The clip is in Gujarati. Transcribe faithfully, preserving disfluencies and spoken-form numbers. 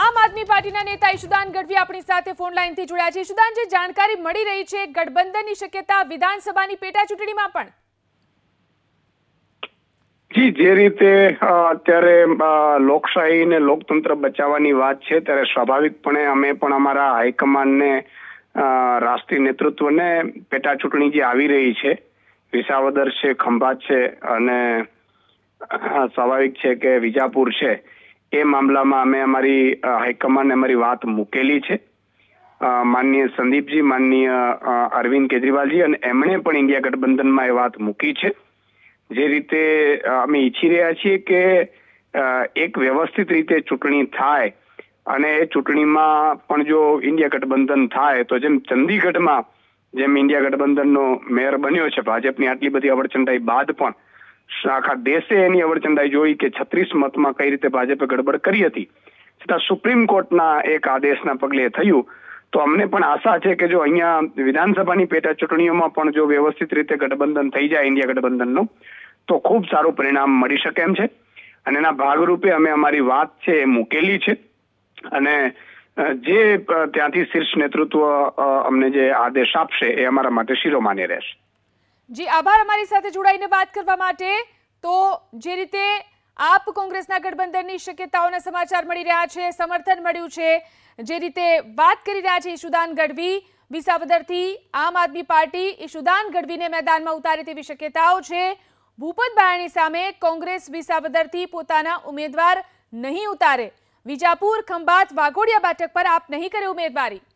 આમ આદમી પાર્ટીના નેતા ઈશુદાન ગઢવી આપણી સાથે ફોન લાઈનથી જોડાયા છે। ઈશુદાન, જે જાણકારી મળી રહી છે ગઠબંધનની શક્યતા વિધાનસભાની પેટા ચૂંટણીમાં પણ। જી, જે રીતે અત્યારે લોકશાહી ને લોકતંત્ર બચાવવાની વાત છે ત્યારે સ્વાભાવિકપણે અમે પણ અમારા હાઈકમાન્ડને રાષ્ટ્રીય નેતૃત્વને પેટા ચૂંટણી જે આવી રહી છે વિસાવદર છે, ખંભાત છે અને સ્વાભાવિક છે કે વિજાપુર છે, એ મામલામાં અમે અમારી હાઈકમાન્ડને અમારી વાત મૂકેલી છે। માનનીય સંદીપજી, માનનીય અરવિંદ કેજરીવાલજી અને એમણે પણ ઇન્ડિયા ગઠબંધનમાં એ વાત મૂકી છે। જે રીતે અમે ઈચ્છી રહ્યા છીએ કે એક વ્યવસ્થિત રીતે ચૂંટણી થાય અને એ ચૂંટણીમાં પણ જો ઇન્ડિયા ગઠબંધન થાય તો જેમ ચંદીગઢમાં જેમ ઇન્ડિયા ગઠબંધનનો મેયર બન્યો છે ભાજપની આટલી બધી અવરચંડાઈ બાદ પણ આખા દેશે એની અવરચંડાઈ જોઈ કે છત્રીસ મતમાં કઈ રીતે ભાજપે ગડબડ કરી હતી, છતાં સુપ્રીમ કોર્ટના એક આદેશના પગલે થયું। તો અમને પણ આશા છે કે જો અહીંયા વિધાનસભાની પેટા ચૂંટણીઓમાં પણ જો વ્યવસ્થિત રીતે ગઠબંધન થઈ જાય ઇન્ડિયા ગઠબંધનનું તો ખૂબ સારું પરિણામ મળી શકે એમ છે અને એના ભાગરૂપે અમે અમારી વાત છે એ મૂકેલી છે અને જે ત્યાંથી શીર્ષ નેતૃત્વ અમને જે આદેશ આપશે એ અમારા માટે શિરોમાન્ય રહેશે। જી, આભાર અમારી સાથે જોડાઈને વાત કરવા માટે। તો જે રીતે આપ કોંગ્રેસના ગઠબંધનની શક્યતાઓના સમાચાર મળી રહ્યા છે, સમર્થન મળ્યું છે, જે રીતે વાત કરી રહ્યા છે ઈશુદાન ગઢવી વિસાવદરથી આમ આદમી પાર્ટી ઈશુદાન ગઢવીને મેદાનમાં ઉતારે તેવી શક્યતાઓ છે। ભૂપત બાયાણી સામે કોંગ્રેસ વિસાવદરથી પોતાના ઉમેદવાર નહીં ઉતારે, વિજાપુર, ખંભાત, વાઘોડિયા બેઠક પર આપ નહીં કરે ઉમેદવારી।